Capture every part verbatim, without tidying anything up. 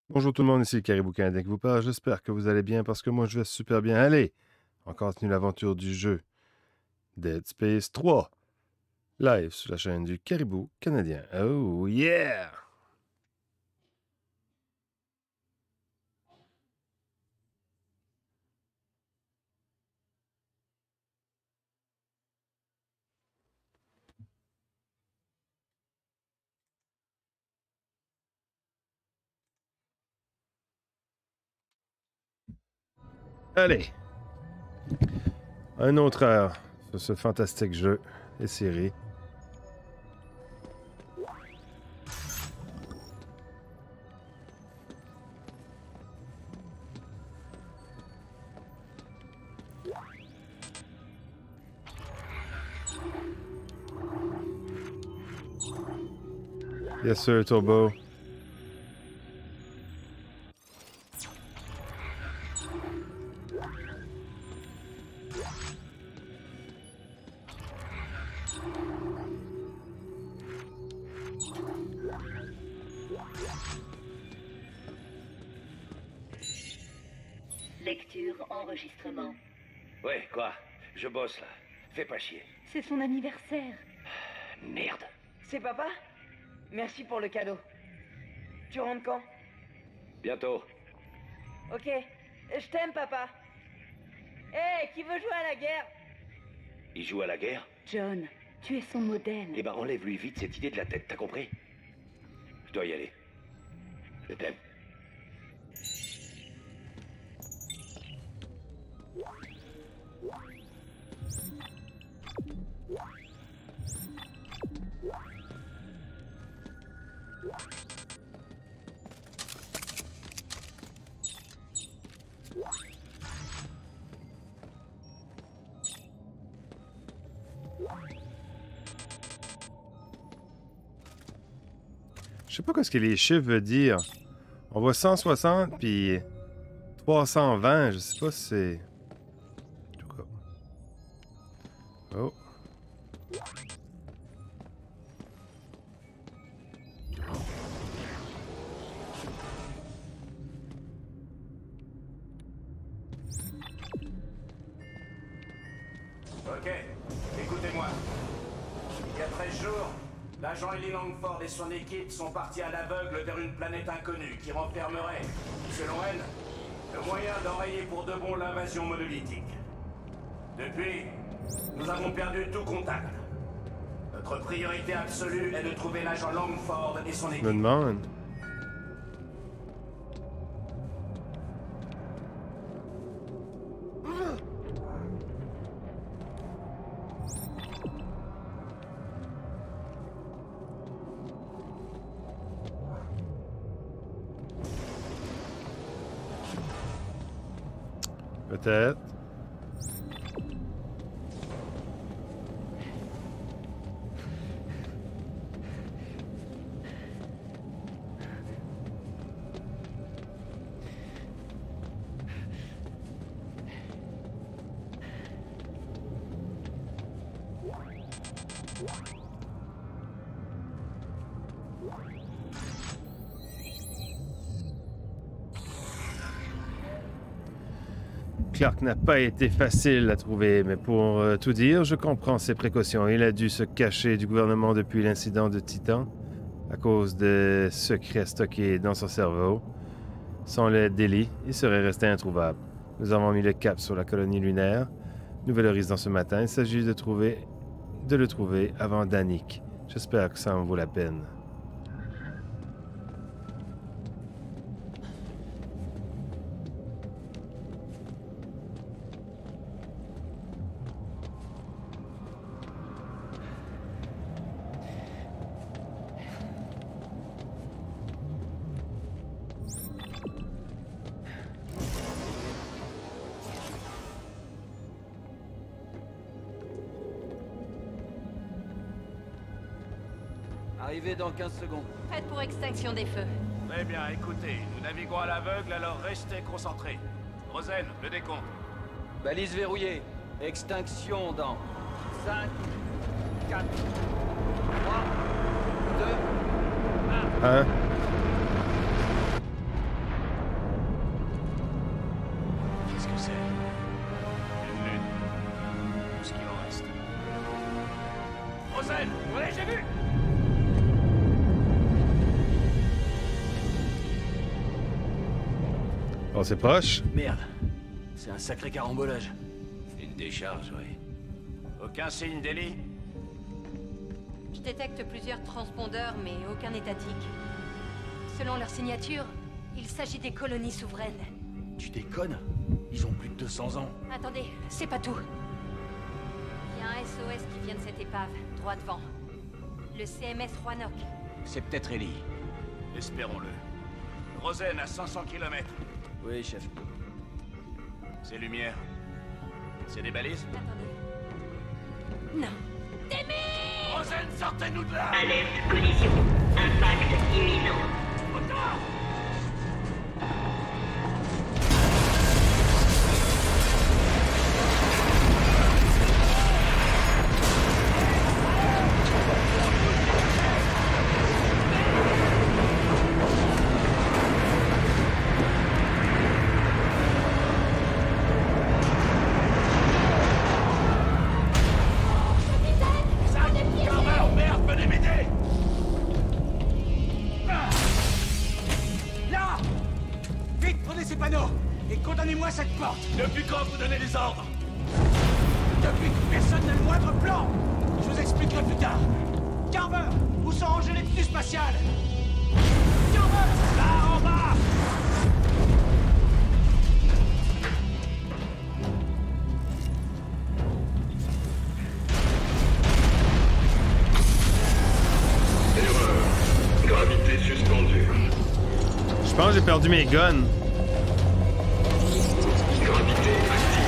Bonjour tout le monde, ici le Caribou Canadien qui vous parle. J'espère que vous allez bien parce que moi je vais super bien. Allez, on continue l'aventure du jeu Dead Space trois, live sur la chaîne du Caribou Canadien. Oh yeah! Allez, un autre heure sur ce fantastique jeu et série. Yes sir, Turbo. Lecture, enregistrement. Ouais, quoi? Je bosse là. Fais pas chier. C'est son anniversaire. Merde. C'est papa? Merci pour le cadeau. Tu rentres quand? Bientôt. Ok. Je t'aime, papa. Hé, qui veut jouer à la guerre? Il joue à la guerre? John, tu es son modèle. Eh ben enlève-lui vite cette idée de la tête, t'as compris? Je dois y aller. Je t'aime. Je sais pas ce que les chiffres veulent dire. On voit cent soixante puis trois cent vingt. Je sais pas si c'est. En tout cas. Oh. Ok, écoutez-moi. Il y a treize jours, l'agent Ellie Langford et son équipe sont partis à l'aveugle vers une planète inconnue qui renfermerait, selon elle, le moyen d'enrayer pour de bon l'invasion monolithique. Depuis, nous avons perdu tout contact. Notre priorité absolue est de trouver l'agent Langford et son Je me équipe. demande. Peut-être. Clark n'a pas été facile à trouver, mais pour euh, tout dire, je comprends ses précautions. Il a dû se cacher du gouvernement depuis l'incident de Titan à cause des secrets stockés dans son cerveau. Sans l'aide d'Ellie, il serait resté introuvable. Nous avons mis le cap sur la colonie lunaire. Nouvelle horizon ce matin. Il s'agit de trouver, de le trouver avant Danik. J'espère que ça en vaut la peine. Arrivé dans quinze secondes. Prête pour extinction des feux. Très bien, écoutez, nous naviguons à l'aveugle, alors restez concentrés. Rosen, le décompte. Balise verrouillée. Extinction dans cinq, quatre, trois, deux, un. Hein? Ouais, j'ai vu! Bon, c'est proche. Merde. C'est un sacré carambolage. C'est une décharge, oui. Aucun signe d'Ellie? Je détecte plusieurs transpondeurs, mais aucun étatique. Selon leur signature, il s'agit des colonies souveraines. Tu déconnes? Ils ont plus de deux cents ans. Attendez, c'est pas tout. Il y a un S O S qui vient de cette épave, droit devant. Le C M S Roanoke. C'est peut-être Ellie. Espérons-le. Rosen à cinq cents kilomètres. Oui, chef. Ces lumières. C'est des balises? Attendez. Non. Rosen, sortez-nous de là! Alerte collision. Impact imminent. Condamnez-moi cette porte! Depuis quand vous donnez des ordres? Depuis que personne n'a le moindre plan! Je vous expliquerai plus tard. Carver, où sont rangées les tenues spatiales? Carver! Là, en bas! Erreur. Gravité suspendue. Je pense que j'ai perdu mes guns. Gravité active.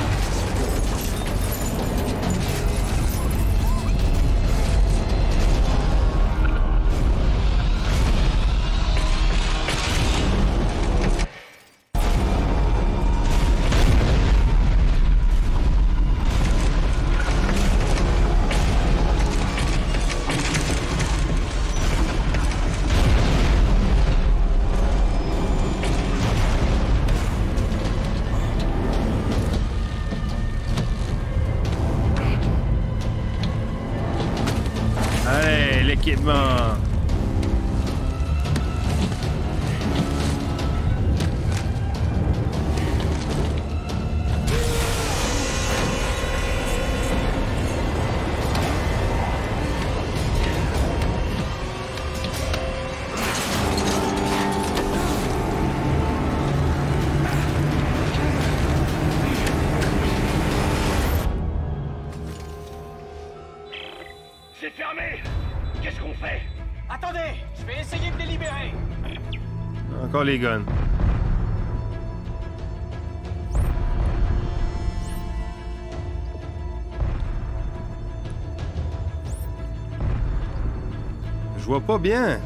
Allez, l'équipement. C'est fermé! Qu'est-ce qu'on fait? Attendez! Je vais essayer de les libérer! Encore les guns. Je vois pas bien.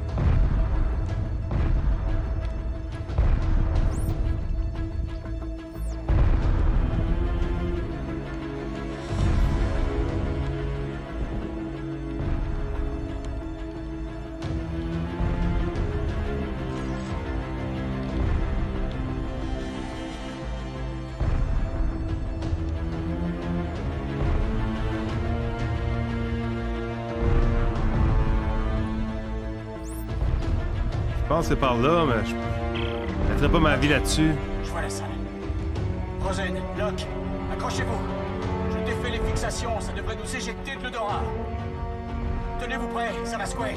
Je pense que c'est par là, mais je ne mettrai pas ma vie là-dessus. Je vois la salle. Rosen, Locke, accrochez-vous. Je défais les fixations, ça devrait nous éjecter de l'odorat. Tenez-vous prêts, ça va secouer.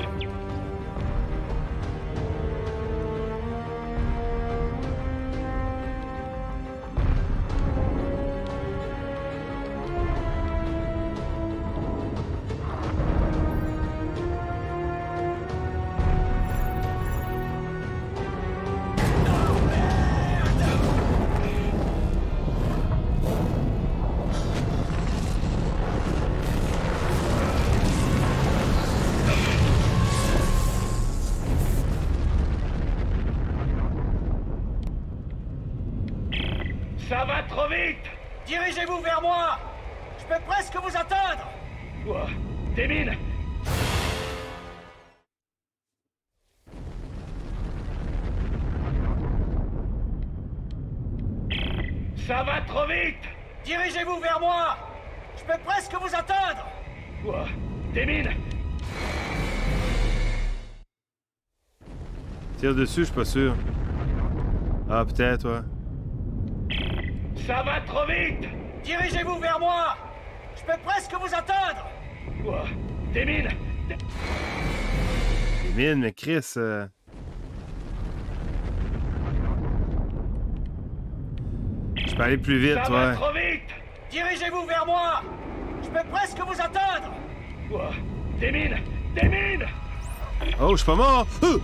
Ça va trop vite! Dirigez-vous vers moi! Je peux presque vous atteindre! Quoi? Des mines! Ça va trop vite! Dirigez-vous vers moi! Je peux presque vous atteindre! Quoi? Des mines! Tire dessus, je suis pas sûr. Ah, peut-être, ouais. Ça va trop vite! Dirigez-vous vers moi! Je peux presque vous atteindre! Quoi? Des mines! Des... Les mines, mais Chris... Euh... Je peux aller plus vite, Ça ouais. va trop vite! Dirigez-vous vers moi! Je peux presque vous atteindre! Quoi? Des mines! Des mines! Oh, je suis pas mort! Uh!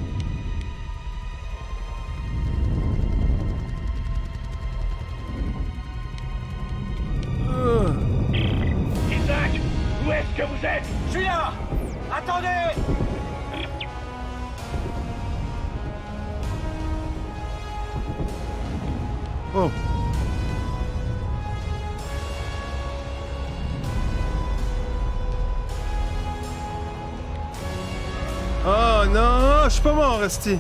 Isaac! Où est-ce que vous êtes? Je suis là! Attendez! Oh! Oh non! Je suis pas mort, Esti!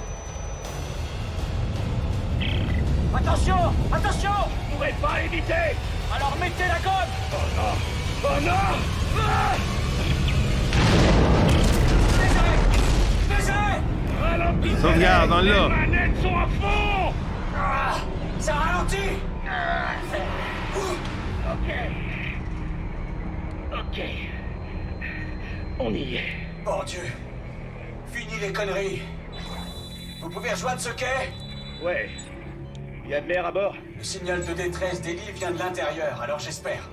Attention! Attention! Vous pourrez pas éviter! Alors mettez la gomme! Oh non! Oh non! Ah! Baisez! Ralentissez! Sauvegarde, dans le Les là. manettes sont à fond! Ah, ça ralentit! Ok. Ok. On y est. Bon Dieu! Fini les conneries! Vous pouvez rejoindre ce quai? Ouais. Il y a de l'air à bord? Le signal de détresse d'Ellie vient de l'intérieur, alors j'espère.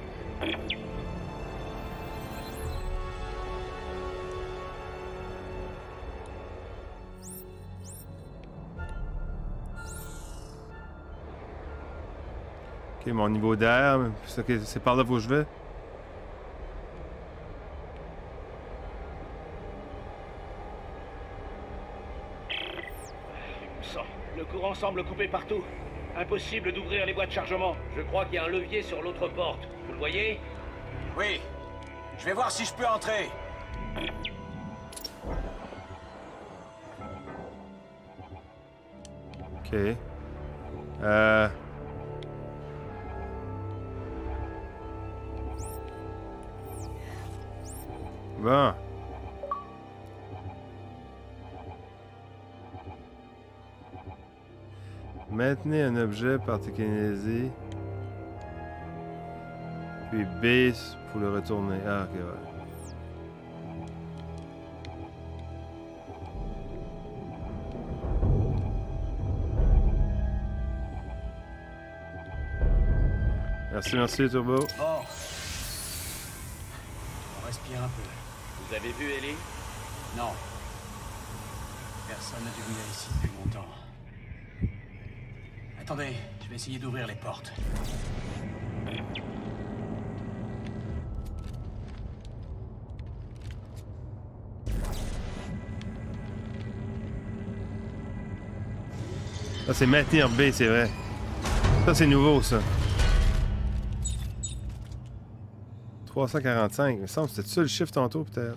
Ok, mon niveau d'air, c'est c'est par là où je vais. Sang. Le courant semble coupé partout. Impossible d'ouvrir les boîtes de chargement. Je crois qu'il y a un levier sur l'autre porte. Vous le voyez? Oui. Je vais voir si je peux entrer. Ok. Euh... Bon. Maintenez un objet par télékinésie. Puis B pour le retourner. Ah, ok, ouais. Merci, merci, Turbo. Bon. On respire un peu. Vous avez vu Ellie? Non. Personne n'a dû venir ici depuis longtemps. Attendez, je vais essayer d'ouvrir les portes. Ça, c'est maintenir B, c'est vrai. Ça, c'est nouveau, ça. trois cent quarante-cinq. Il me semble que c'était ça le chiffre tantôt, peut-être.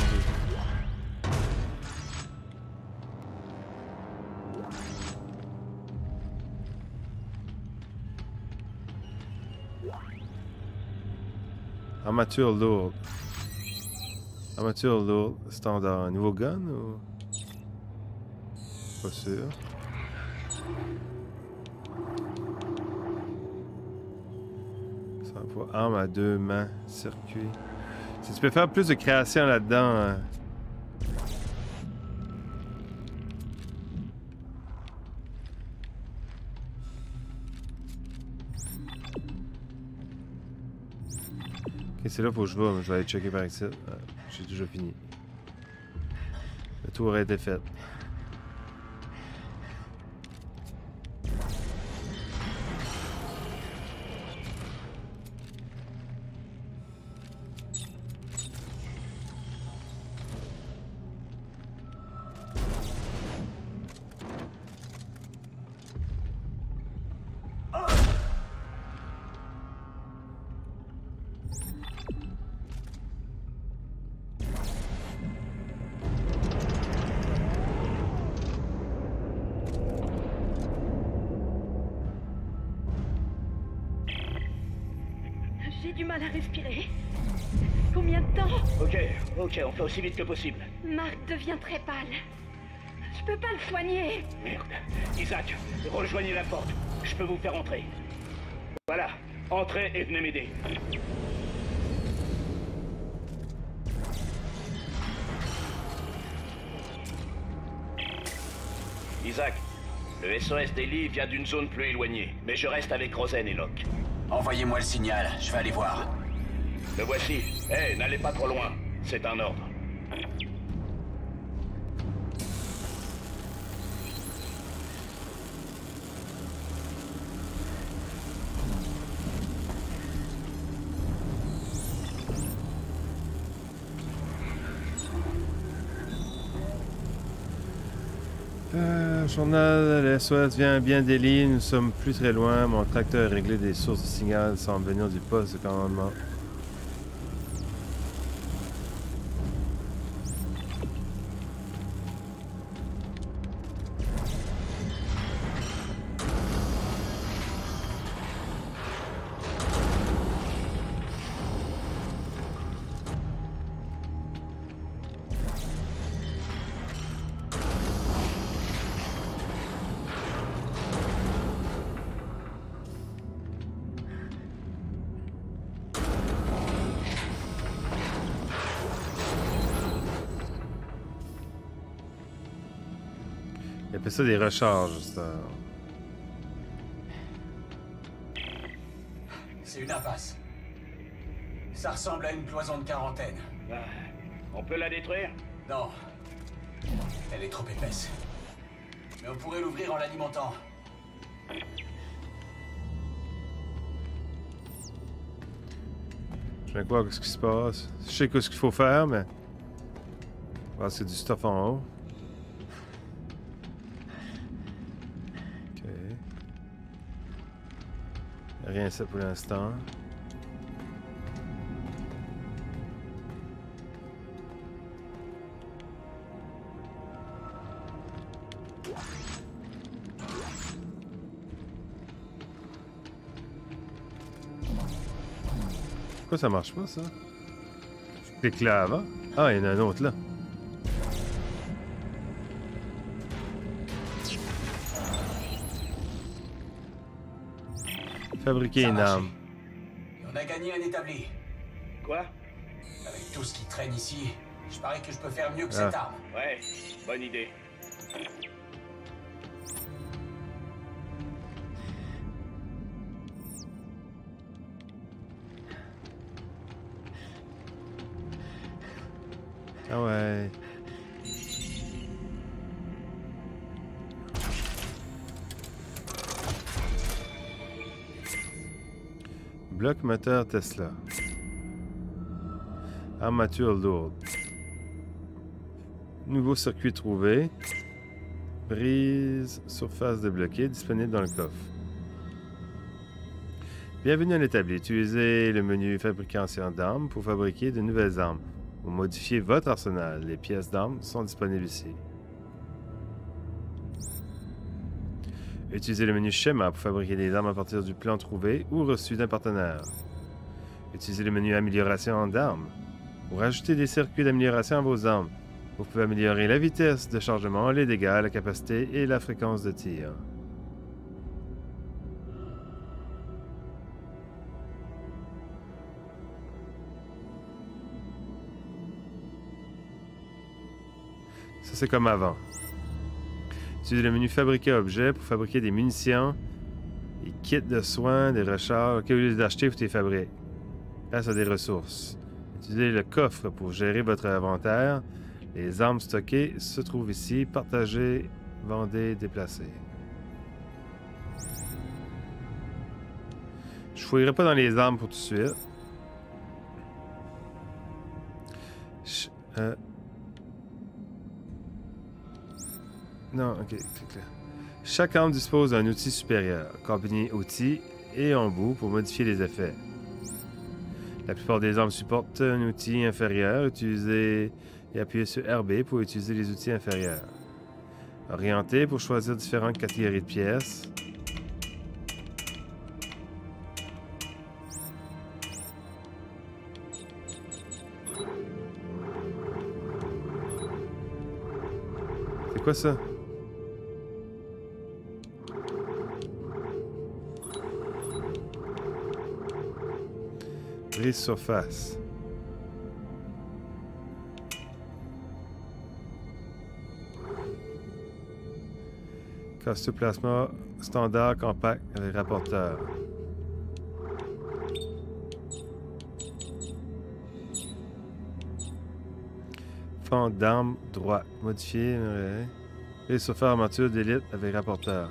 Armature lourde. Armature lourde. Standard. Nouveau gun ou... Pas sûr. Arme à deux mains, circuit. Si tu peux faire plus de création là-dedans. Hein. Ok, c'est là faut que je vais, mais je vais aller checker par ici. Ah, j'ai déjà fini. Le tour a été fait. J'ai du mal à respirer. Combien de temps? Ok, ok, on fait aussi vite que possible. Marc devient très pâle. Je peux pas le soigner. Merde. Isaac, rejoignez la porte. Je peux vous faire entrer. Voilà, entrez et venez m'aider. Isaac, le S O S d'Ellie vient d'une zone plus éloignée, mais je reste avec Rosen et Locke. Envoyez-moi le signal, je vais aller voir. Le voici. Eh, hey, n'allez pas trop loin. C'est un ordre. Euh, journal, le S O S vient bien d'Ellie, nous sommes plus très loin. Mon tracteur a réglé des sources de signal semblent venir du poste de commandement. Il appelle ça des recharges, ça. C'est une impasse. Ça ressemble à une cloison de quarantaine. Ah, on peut la détruire? Non. Elle est trop épaisse. Mais on pourrait l'ouvrir en l'alimentant. Je viens de voir ce qui se passe. Je sais ce qu'il faut faire, mais... Ah, c'est du stuff en haut. Ok. Rien ça pour l'instant. Pourquoi ça marche pas, ça? Je clique là avant. Ah, il y en a un autre là. Fabriquer Ça a une marché. arme. Et on a gagné un établi. Quoi? Avec tout ce qui traîne ici, je parie que je peux faire mieux que Ah. cette arme. Ouais, bonne idée. Ah ouais. Bloc moteur Tesla. Armature lourde. Nouveau circuit trouvé. Brise surface débloquée disponible dans le coffre. Bienvenue à l'établi. Utilisez le menu fabrication d'armes pour fabriquer de nouvelles armes. Ou modifier votre arsenal. Les pièces d'armes sont disponibles ici. Utilisez le menu schéma pour fabriquer des armes à partir du plan trouvé ou reçu d'un partenaire. Utilisez le menu amélioration d'armes pour ajouter des circuits d'amélioration à vos armes. Vous pouvez améliorer la vitesse de chargement, les dégâts, la capacité et la fréquence de tir. Ça, c'est comme avant. Utilisez le menu fabriquer objet pour fabriquer des munitions, des kits de soins, des recharges. Ok, au lieu d'acheter, vous les fabriquez. Grâce à des ressources. Utilisez le coffre pour gérer votre inventaire. Les armes stockées se trouvent ici. Partagez, vendez, déplacez. Je fouillerai pas dans les armes pour tout de suite. Je, euh... Non, ok, clique là. Chaque arme dispose d'un outil supérieur. Combinez outils et embout pour modifier les effets. La plupart des armes supportent un outil inférieur. Utilisez et appuyez sur R B pour utiliser les outils inférieurs. Orienter pour choisir différentes catégories de pièces. C'est quoi ça? Brise surface. Casse plasma standard compact avec rapporteur. Fond d'armes droit. Modifié. Et se faire armature d'élite avec rapporteur.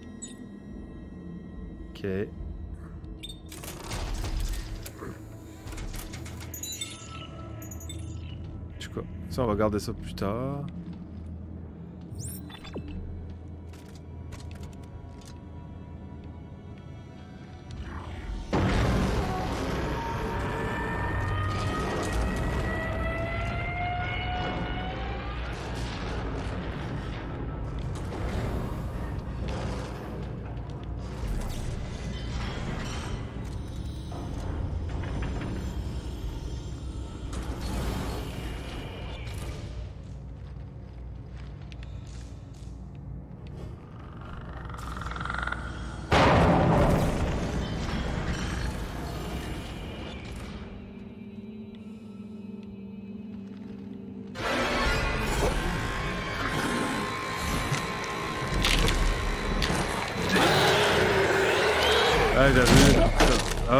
Ok. Je sais pas. Ça, on va regarder ça plus tard. Ah, j'ai vu. Ah.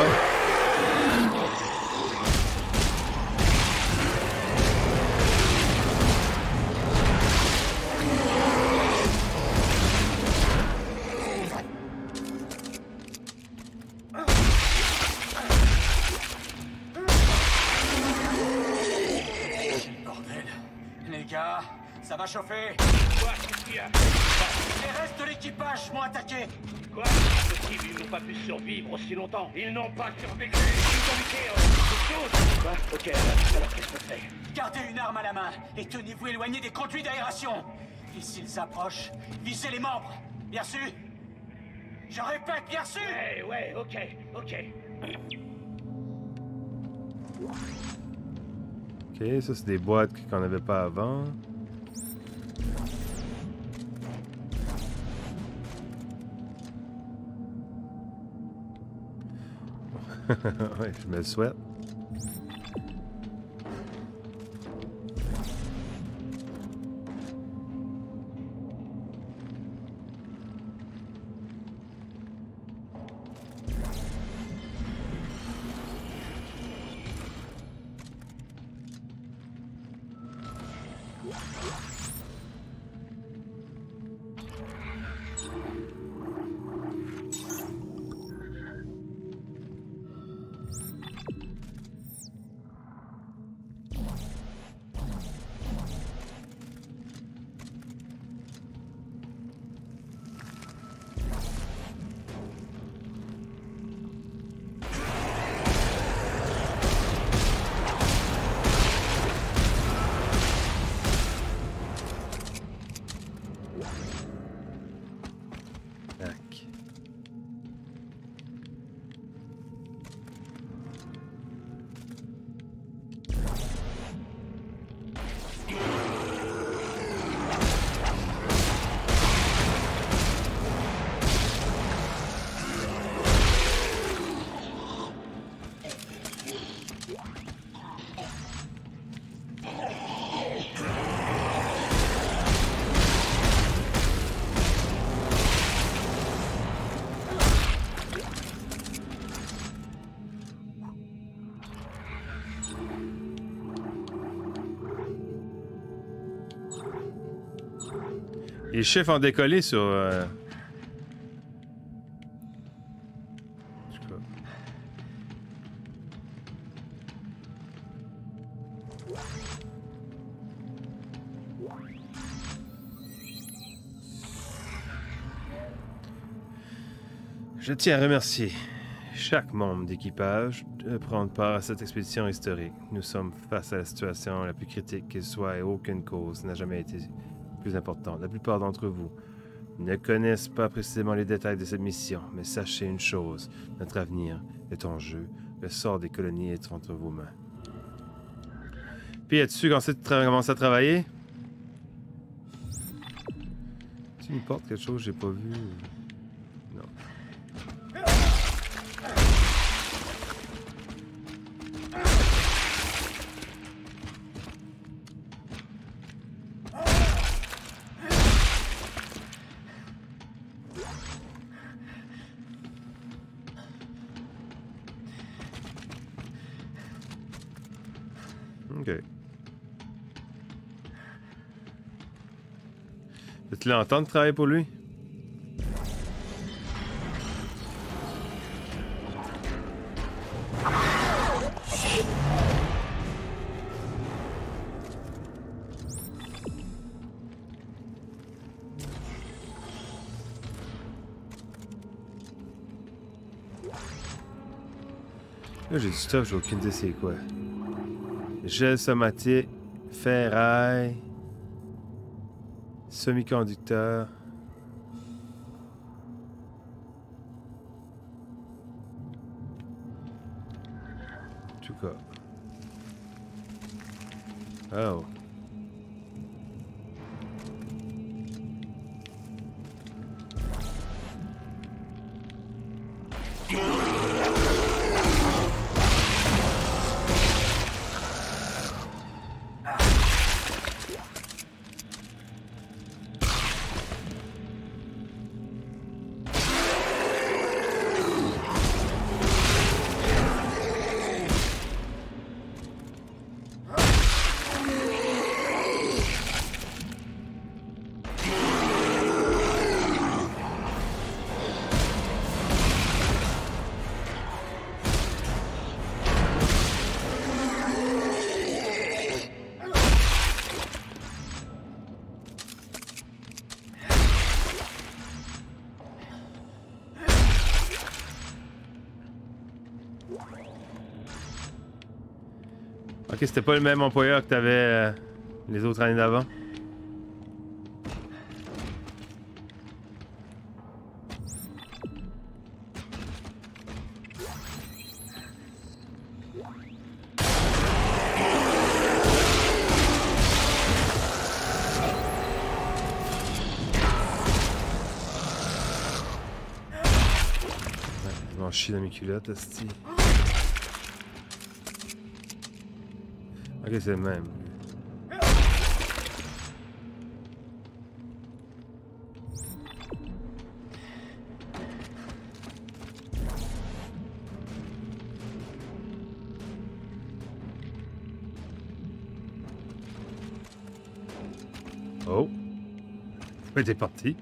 Bordel. Les gars, ça va chauffer. Quoi? Qu'est-ce qu'il y a? Les restes de l'équipage m'ont attaqué. Quoi? Impossible, ils n'ont pas pu survivre aussi longtemps. Ils n'ont pas survécu. Ils ont muté euh, quelque chose. Quoi? Ok, alors, alors qu'est-ce que c'est? Gardez une arme à la main et tenez-vous éloigné des conduits d'aération. Et s'ils approchent, visez les membres. Bien sûr. Je répète, bien sûr. Ouais, ouais, ok, ok. Ok, ça c'est des boîtes qu'on n'avait pas avant. Ouais, je me le souhaite. Les chiffres ont décollé sur... Euh... Je sais pas. Je tiens à remercier chaque membre d'équipage de prendre part à cette expédition historique. Nous sommes face à la situation la plus critique qu'elle soit et aucune cause n'a jamais été plus importante. La plupart d'entre vous ne connaissent pas précisément les détails de cette mission, mais sachez une chose, notre avenir est en jeu. Le sort des colonies est entre vos mains. Puis, as-tu commencé à travailler? Tu une porte, quelque chose que j'ai pas vu? Non. Ok. Tu l'entends de travailler pour lui? Là, j'ai du stuff, j'ai aucune idée c'est quoi. Gel somatique, ferraille, semi-conducteur. En tout cas. Oh. Ok, c'était pas le même employeur que t'avais euh, les autres années d'avant. Je m'en chie dans mes culottes, hostie. Ok, c'est le même. Oh. Ouais, t'es parti.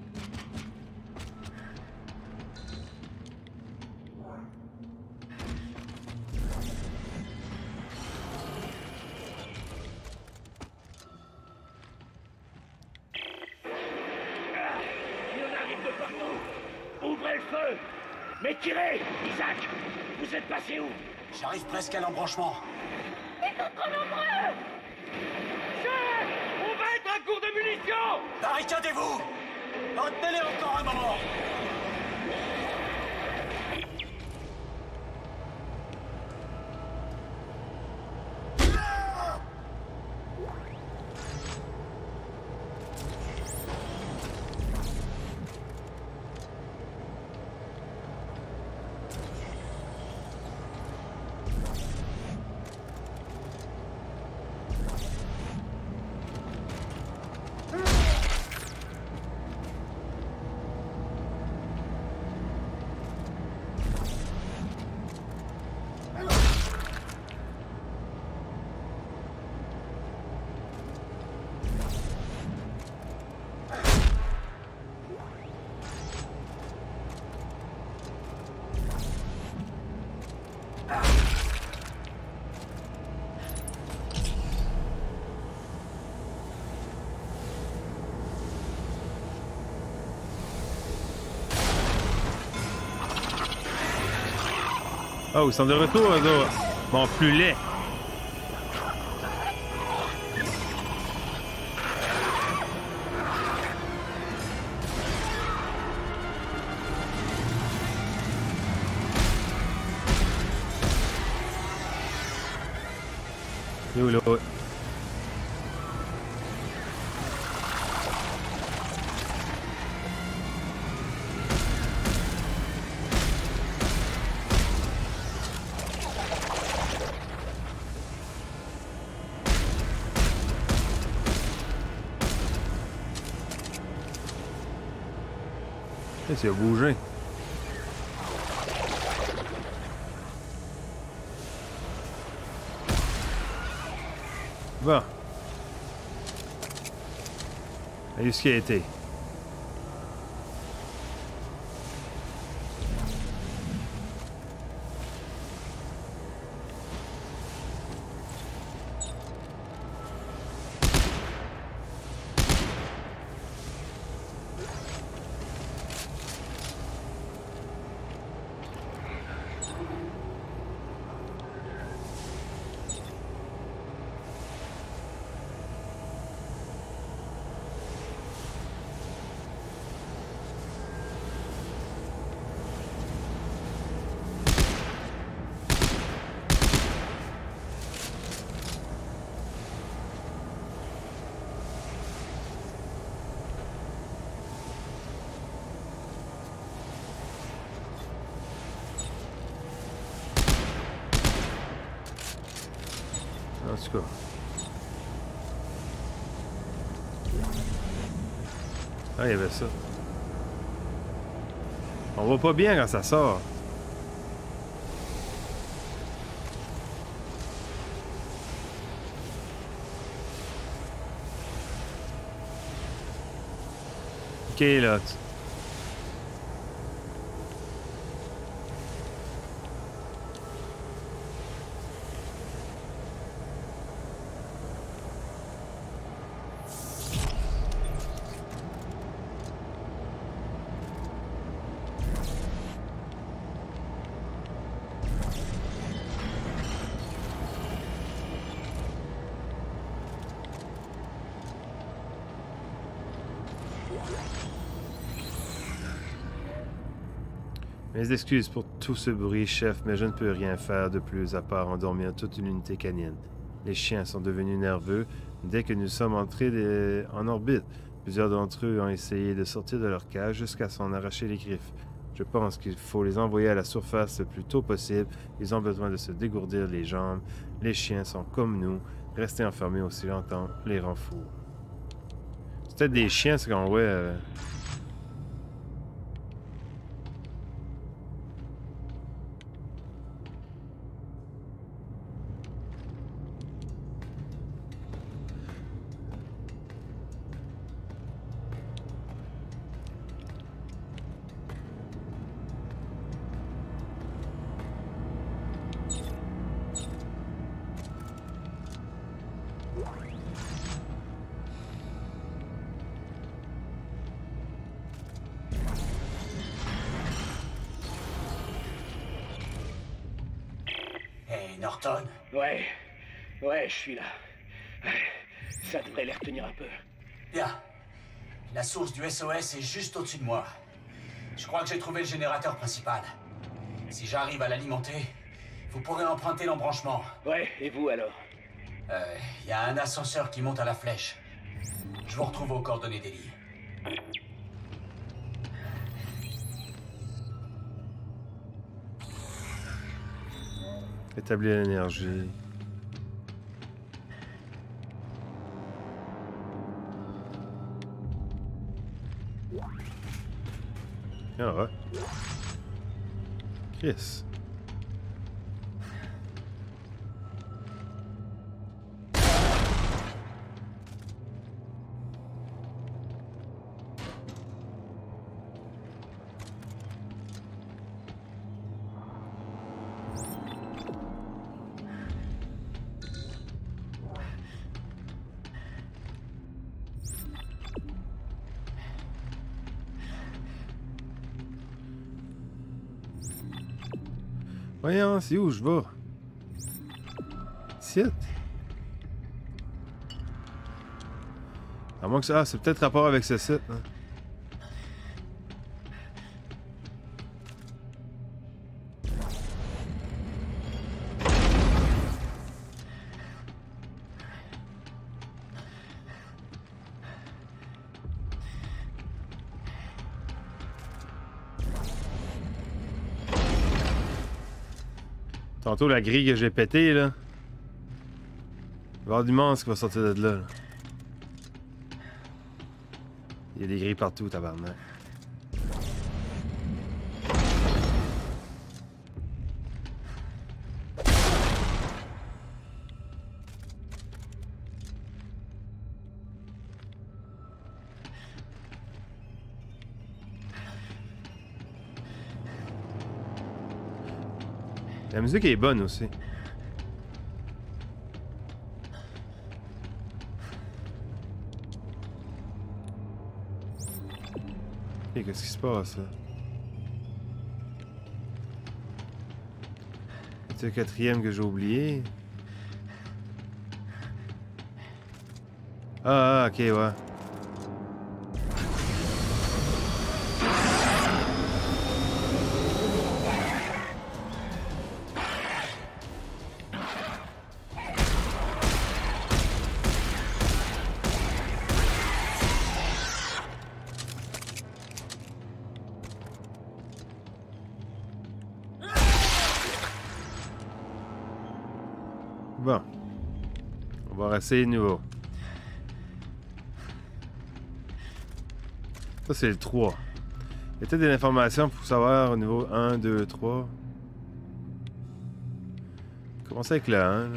Mais tirez, Isaac! Vous êtes passé où? J'arrive presque à l'embranchement. Ils sont trop nombreux! Chef! On va être à court de munitions! Barricadez-vous! Retenez-les encore un moment! Oh, ils sont de retour, eux autres. Bon, plus laid. Il est où l'autre? Qu'est-ce qu'il a bougé? Bon. Et où ce qu'il a été? En tout cas. Ah, il y avait ça. On voit pas bien quand ça sort. Ok, là. Mes excuses pour tout ce bruit, chef, mais je ne peux rien faire de plus à part endormir toute une unité canine. Les chiens sont devenus nerveux dès que nous sommes entrés des... en orbite. Plusieurs d'entre eux ont essayé de sortir de leur cage jusqu'à s'en arracher les griffes. Je pense qu'il faut les envoyer à la surface le plus tôt possible. Ils ont besoin de se dégourdir les jambes. Les chiens sont comme nous. Rester enfermés aussi longtemps les rend fous. C'est peut-être des chiens, ce qu'on voit... Euh... Norton? Ouais, ouais, je suis là. Ça devrait les retenir un peu. Bien. La source du S O S est juste au-dessus de moi. Je crois que j'ai trouvé le générateur principal. Si j'arrive à l'alimenter, vous pourrez emprunter l'embranchement. Ouais, et vous alors? Euh, il y a un ascenseur qui monte à la flèche. Je vous retrouve aux coordonnées d'Ellie. Établir l'énergie. Ah ouais. Chris. Voyons, c'est où je vais? Ici? À moins que ça... Ah, c'est peut-être rapport avec ce site. Hein? Tantôt, la grille que j'ai pétée, là. Il va y avoir du monstre qui va sortir de là, là. Il y a des grilles partout, tabarnak. La musique est bonne aussi. Et qu'est-ce qui se passe là? C'est le quatrième que j'ai oublié. Ah, ah, ok, ouais. Bon. On va essayer de nouveau. Ça, c'est le trois. Il y a peut-être des informations pour savoir au niveau un, deux, trois. Commencer avec le un, là.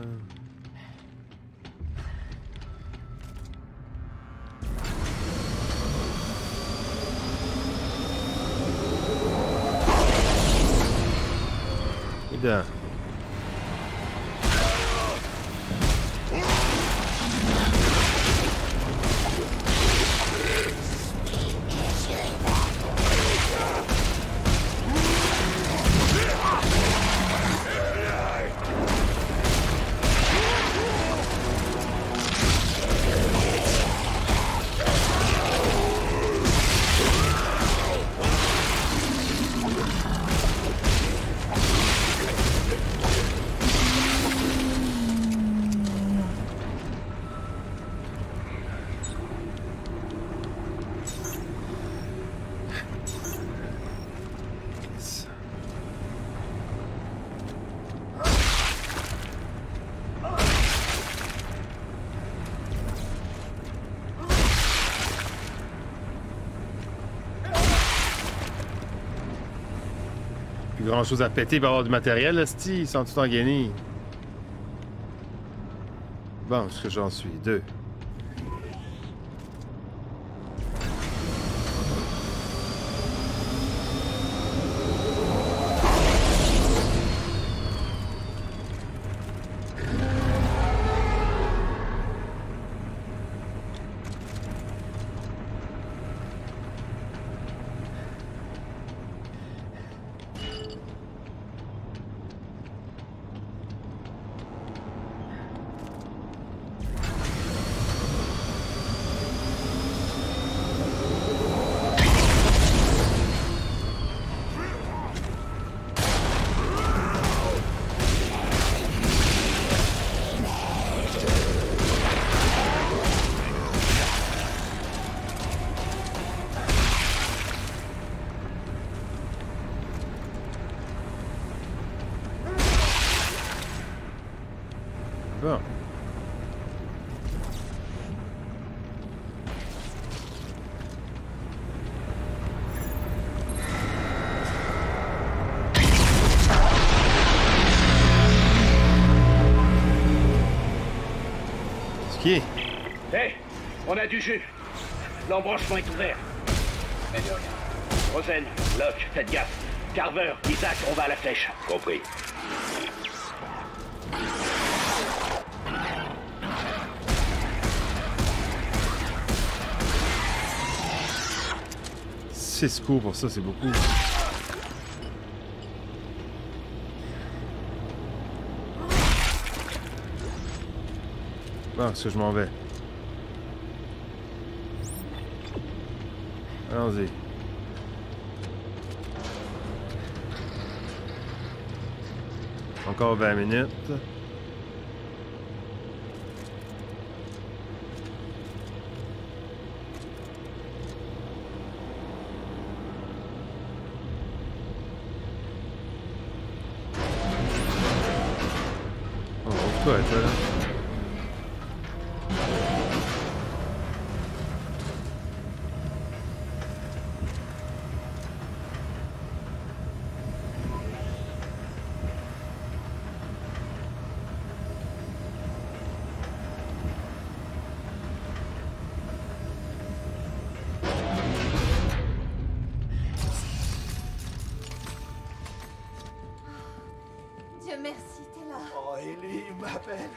Évidemment. Grand chose à péter pour avoir du matériel, là, c'ti, ils sont tout en gagnés. Bon, ce que j'en suis, deux. Bon. Ce qui est. Hé, on a du jus. L'embranchement est ouvert. Mais de rien. Rosen, Locke, faites gaffe. Carver, Isaac, on va à la flèche. Compris. Six coups pour ça, c'est beaucoup. Bon, est-ce que je m'en vais? Allons-y. Encore vingt minutes. Oh, pourquoi elle est là? Dieu bordel!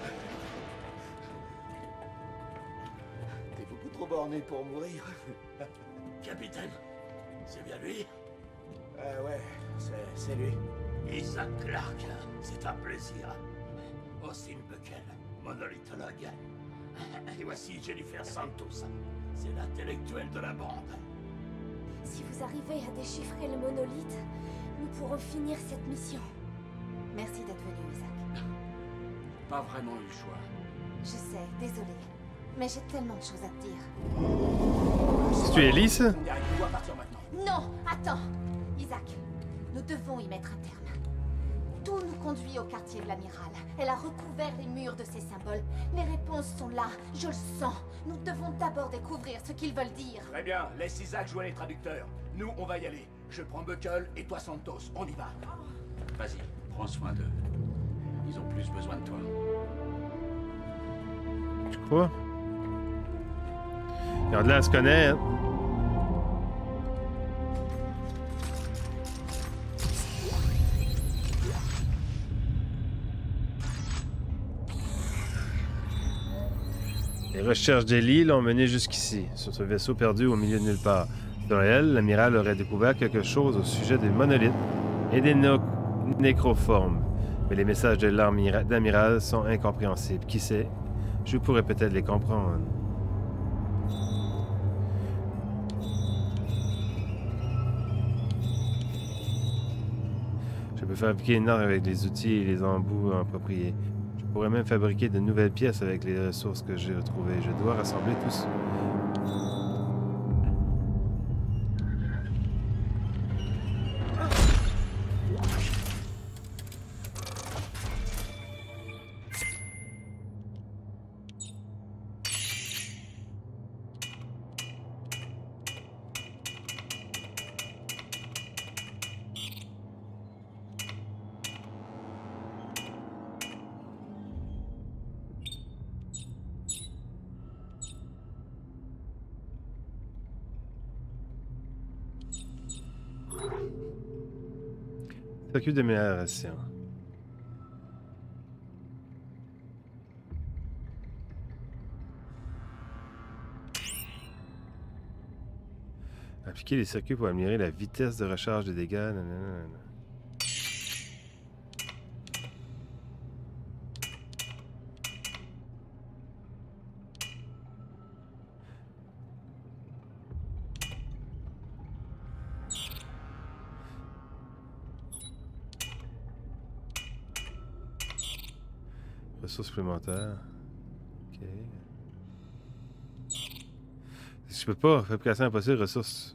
T'es beaucoup trop borné pour mourir. Capitaine, c'est bien lui? Euh, ouais, c'est lui. Isaac Clarke, c'est un plaisir. Austin Buckel, monolithologue. Et voici Jennifer Santos, c'est l'intellectuel de la bande. Si vous arrivez à déchiffrer le monolithe, nous pourrons finir cette mission. Merci d'être venu, Isaac. Pas vraiment eu le choix. Je sais, désolé. Mais j'ai tellement de choses à te dire. Si tu es Elise? On doit partir maintenant. Non, attends. Isaac, nous devons y mettre un terme. Tout nous conduit au quartier de l'amiral. Elle a recouvert les murs de ces symboles. Les réponses sont là, je le sens. Nous devons d'abord découvrir ce qu'ils veulent dire. Très bien, laisse Isaac jouer les traducteurs. Nous, on va y aller. Je prends Buckel et toi Santos, on y va. Vas-y, prends soin d'eux. Ils ont plus besoin de toi. Tu crois? Regarde là, elle se connaît, hein? Les recherches d'Ellie l'ont mené jusqu'ici, sur ce vaisseau perdu au milieu de nulle part. Selon elle, l'amiral aurait découvert quelque chose au sujet des monolithes et des no nécroformes. Mais les messages de l'amiral sont incompréhensibles. Qui sait? Je pourrais peut-être les comprendre. Je peux fabriquer une arme avec les outils et les embouts appropriés. Je pourrais même fabriquer de nouvelles pièces avec les ressources que j'ai retrouvées. Je dois rassembler tout ça. Circuit d'amélioration. Appliquer les circuits pour améliorer la vitesse de recharge des dégâts. Nanana. Ressources supplémentaires. Ok. Je peux pas. Fabrication impossible, ressources.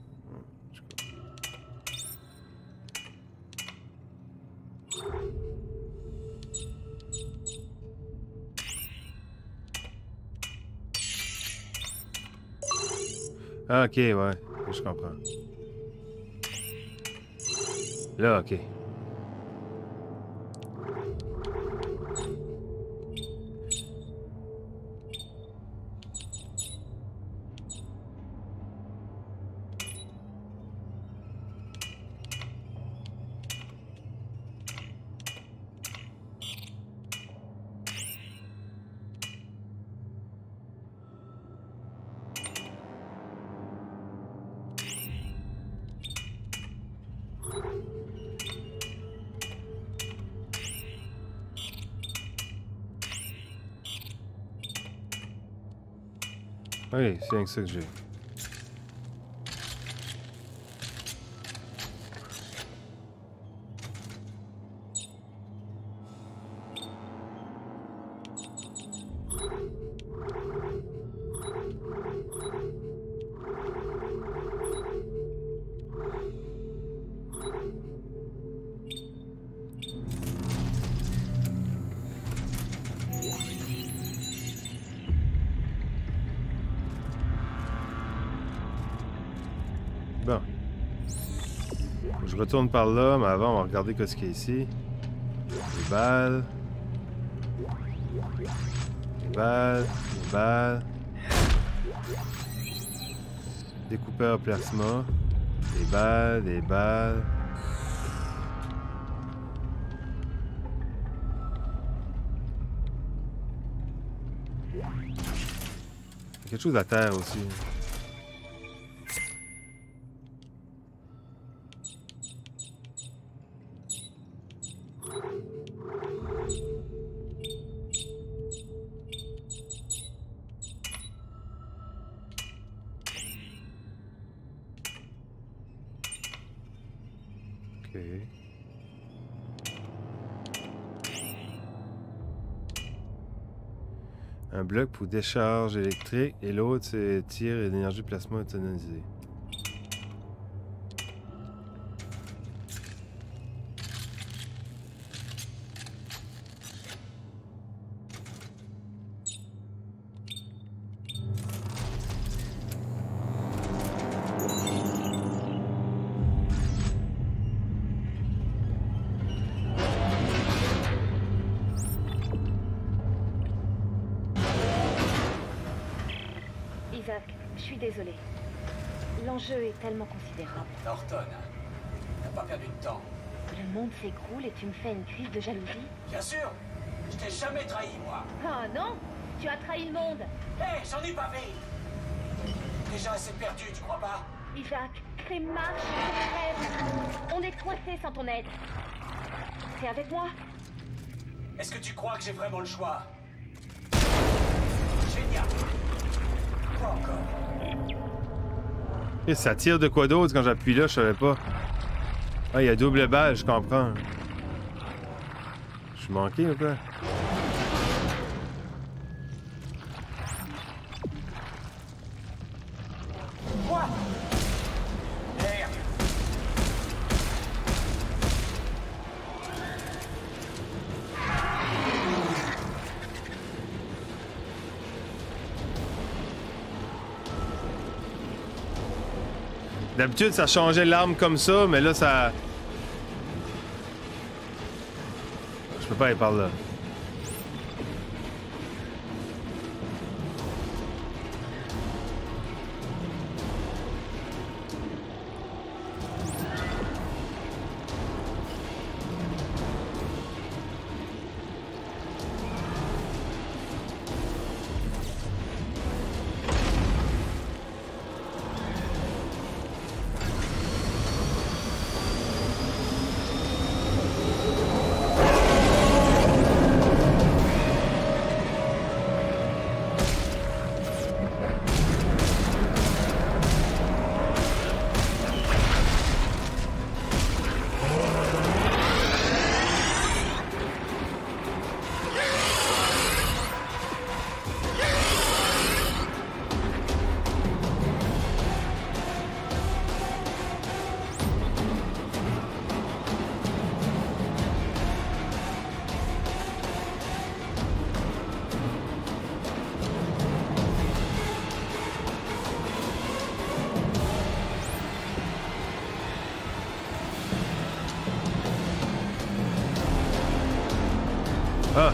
Ah, ok, ouais. Je comprends. Là, ok. Oui, c'est rien que ça que j'ai. Bon. Je retourne par là, mais avant, on va regarder ce qu'il y a ici. Des balles. Des balles. Des balles. Découpeur plasma. Des balles, des balles. y a quelque chose à terre aussi. Ok. Un bloc pour décharge électrique et l'autre c'est tir et d'énergie plasma autonomisée. Isaac, je suis désolée. L'enjeu est tellement considérable. Norton, t'as pas perdu de temps. Le monde s'écroule et tu me fais une crise de jalousie? Bien sûr. Je t'ai jamais trahi, moi. Ah non? Tu as trahi le monde. Hé, hey, j'en ai pas fait. Déjà assez perdu, tu crois pas? Isaac, c'est marche, c'est rêve. On est coincés sans ton aide. T'es avec moi? Est-ce que tu crois que j'ai vraiment le choix? Génial. Pas encore. Et ça tire de quoi d'autre quand j'appuie là, je savais pas. Ah, il y a double balle, je comprends. Je suis manqué ou quoi? Quoi? Merde. D'habitude, ça changeait l'arme comme ça, mais là, ça... Je peux pas aller par là. Ah!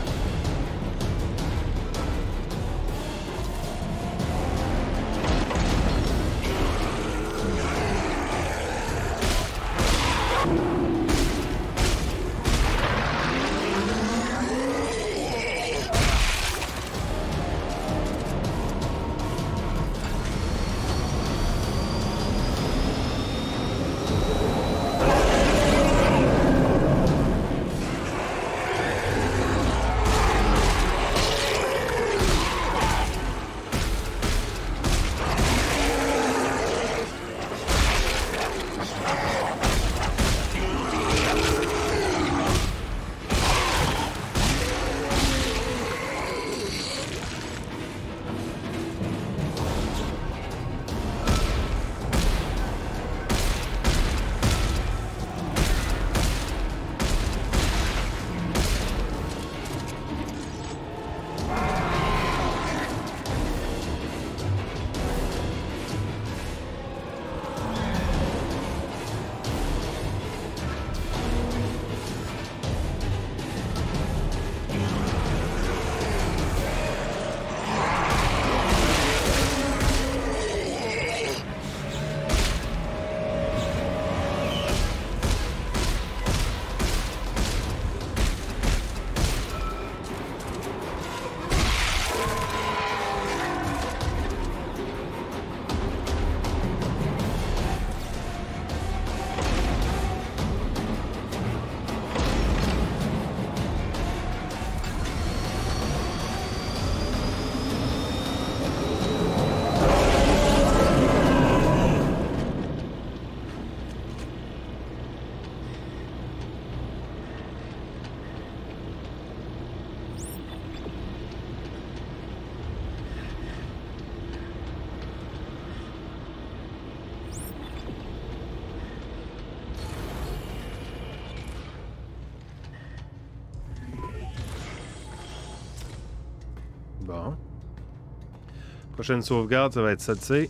Bon. Prochaine sauvegarde, ça va être celle-ci.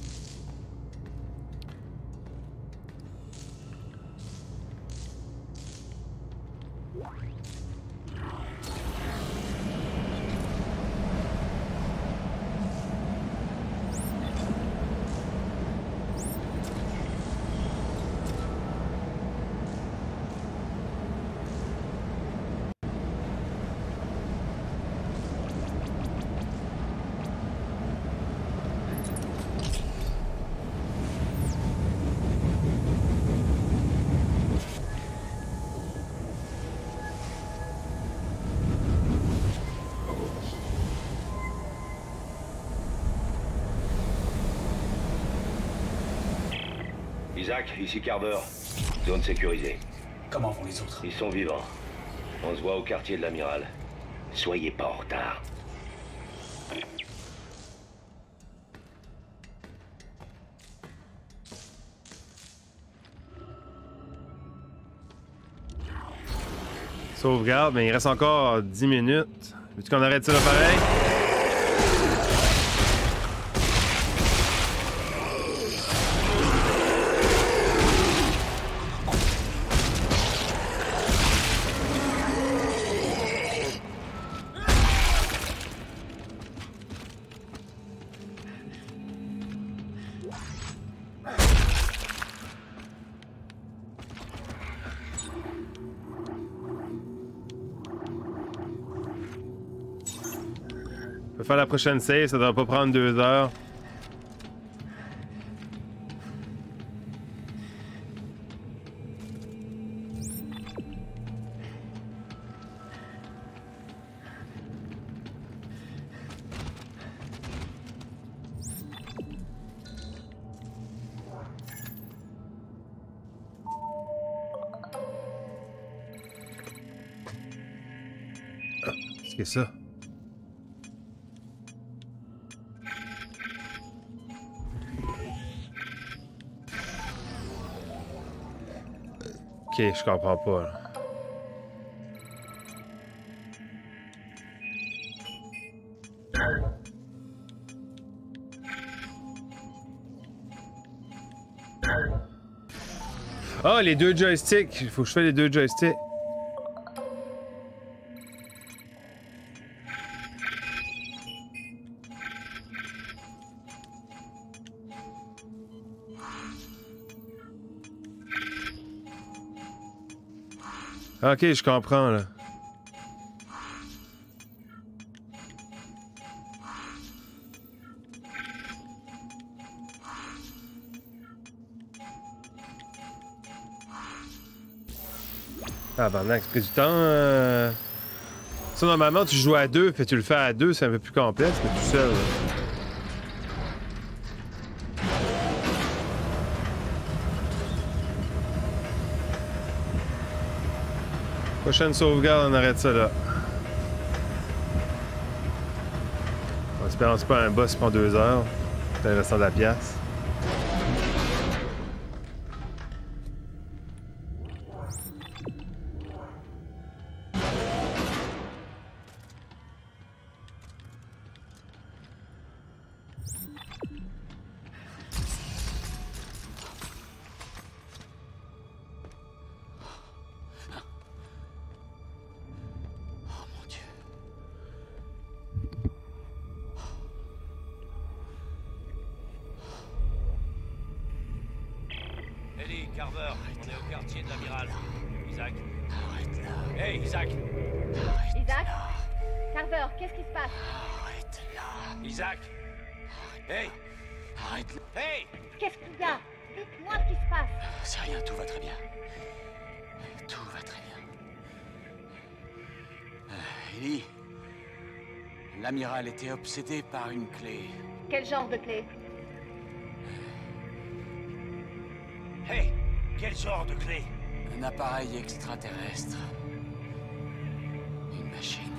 Isaac, ici Carver. Zone sécurisée. Comment vont les autres? Ils sont vivants. On se voit au quartier de l'Amiral. Soyez pas en retard. Sauvegarde, mais il reste encore dix minutes. Veux-tu qu'on arrête ça là pareil? On peut faire la prochaine save, ça devrait pas prendre deux heures. Ah, qu'est-ce que c'est ça? Ok, je comprends pas. Là. Ah, les deux joysticks! Il faut que je fasse les deux joysticks. Ok, je comprends, là. Ah, ben, ça a pris du temps. Euh... Ça, normalement, tu joues à deux, puis tu le fais à deux, c'est un peu plus complexe, mais tout seul, là. Prochaine sauvegarde, on arrête ça là. En espérant que c'est pas un boss qui prend deux heures. C'est le restant de la pièce. Ellie, Carver, on est au quartier de l'Amiral. Isaac. Arrête là. Hey, Isaac. Arrête Isaac là. Carver, qu'est-ce qui se passe? Arrête là. Isaac. Hey. Arrête là. Hey. Qu'est-ce qu'il y a? Dites-moi ce qui se passe. C'est rien, tout va très bien. Tout va très bien. Euh, Ellie. L'Amiral était obsédé par une clé. Quel genre de clé? Hey, quel genre de clé? Un appareil extraterrestre. Une machine.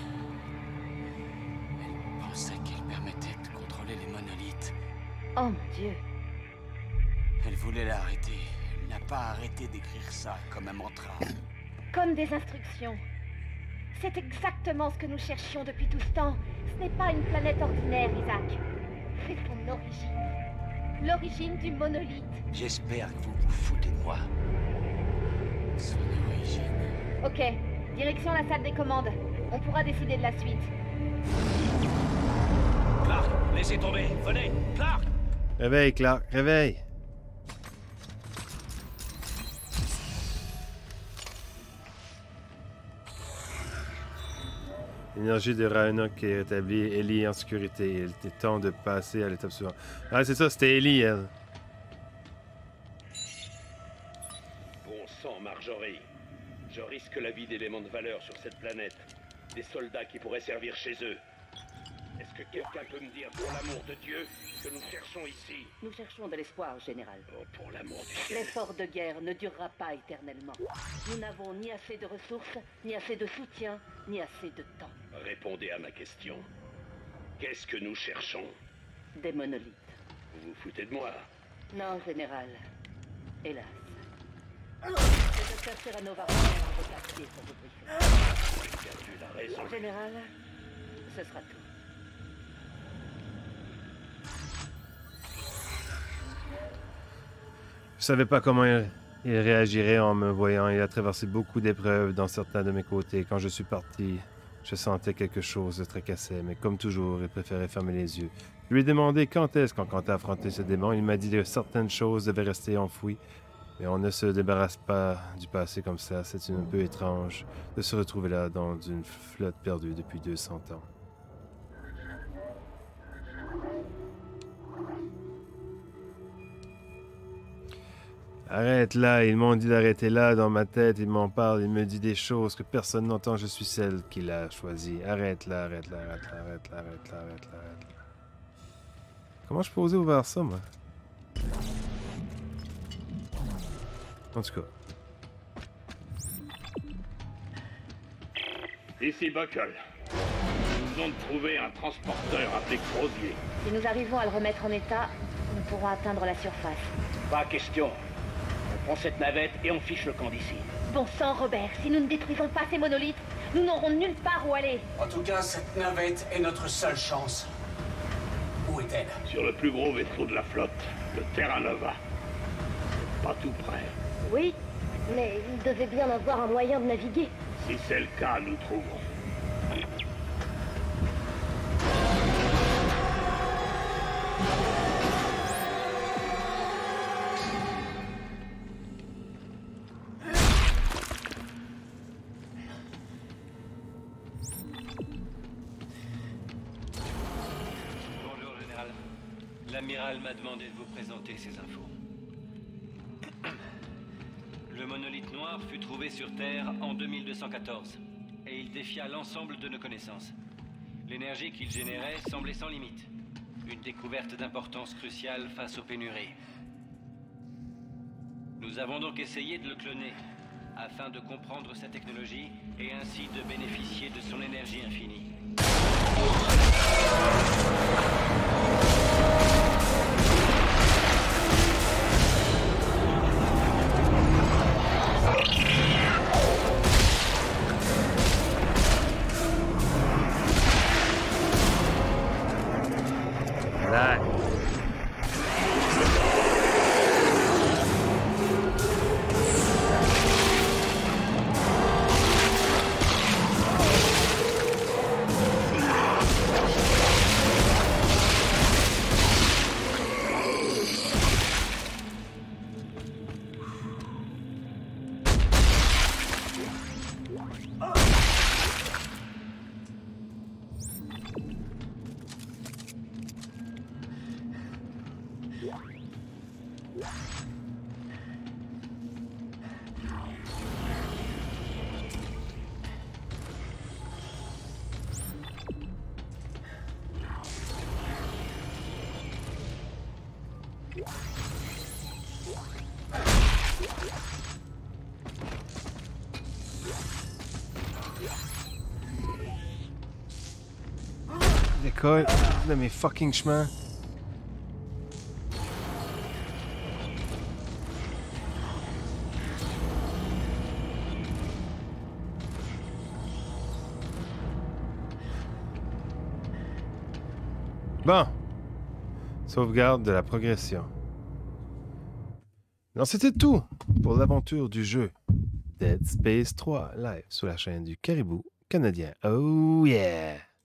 Elle pensait qu'elle permettait de contrôler les monolithes. Oh mon Dieu. Elle voulait l'arrêter. Elle n'a pas arrêté d'écrire ça comme un mantra. Comme des instructions. C'est exactement ce que nous cherchions depuis tout ce temps. Ce n'est pas une planète ordinaire, Isaac. C'est son origine. L'origine du monolithe. J'espère que vous vous foutez de moi. Son origine. Ok, direction la salle des commandes. On pourra décider de la suite. Clark, laissez tomber. Venez, Clark. Réveille, Clark, réveille. L'énergie de Ragnarok est rétablie. Ellie est en sécurité. Il était temps de passer à l'étape suivante. Ah, c'est ça, c'était Ellie, elle. Bon sang, Marjorie. Je risque la vie d'éléments de valeur sur cette planète. Des soldats qui pourraient servir chez eux. Est-ce que quelqu'un peut me dire, pour l'amour de Dieu, ce que nous cherchons ici? Nous cherchons de l'espoir, Général. Oh, pour l'amour du ciel. L'effort de guerre ne durera pas éternellement. Nous n'avons ni assez de ressources, ni assez de soutien, ni assez de temps. Répondez à ma question. Qu'est-ce que nous cherchons? Des monolithes. Vous vous foutez de moi? Non, Général. Hélas. Le docteur Serrano va revenir dans vos quartiers pour vous briefer. J'ai perdu la raison. Général, ce sera tout. Je savais pas comment il, il réagirait en me voyant. Il a traversé beaucoup d'épreuves dans certains de mes côtés. Quand je suis parti, je sentais quelque chose de tracassait, mais comme toujours, il préférait fermer les yeux. Je lui ai demandé quand est-ce qu'on comptait affronter ce démon. Il m'a dit que certaines choses devaient rester enfouies, mais on ne se débarrasse pas du passé comme ça. C'est un peu étrange de se retrouver là dans une flotte perdue depuis deux cents ans. Arrête là, ils m'ont dit d'arrêter là dans ma tête, ils m'en parlent, ils me disent des choses que personne n'entend, je suis celle qui l'a choisi. Arrête là, arrête là, arrête là, arrête là, arrête là, arrête là, arrête là. Comment je peux oser ouvrir ça, moi? En tout cas. Ici Buckle. Nous avons trouvé un transporteur appelé Crozier. Si nous arrivons à le remettre en état, nous pourrons atteindre la surface. Pas question. On prend cette navette et on fiche le camp d'ici. Bon sang, Robert, si nous ne détruisons pas ces monolithes, nous n'aurons nulle part où aller. En tout cas, cette navette est notre seule chance. Où est-elle? Sur le plus gros vaisseau de la flotte, le Terra Nova. Pas tout près. Oui, mais il devait bien avoir un moyen de naviguer. Si c'est le cas, nous trouverons. L'amiral m'a demandé de vous présenter ces infos. Le monolithe noir fut trouvé sur Terre en deux mille deux cent quatorze, et il défia l'ensemble de nos connaissances. L'énergie qu'il générait semblait sans limite. Une découverte d'importance cruciale face aux pénuries. Nous avons donc essayé de le cloner, afin de comprendre sa technologie et ainsi de bénéficier de son énergie infinie. Décolle de mes fucking chemins. Bon. Sauvegarde de la progression. Non, c'était tout pour l'aventure du jeu Dead Space trois live sur la chaîne du Caribou canadien. Oh yeah!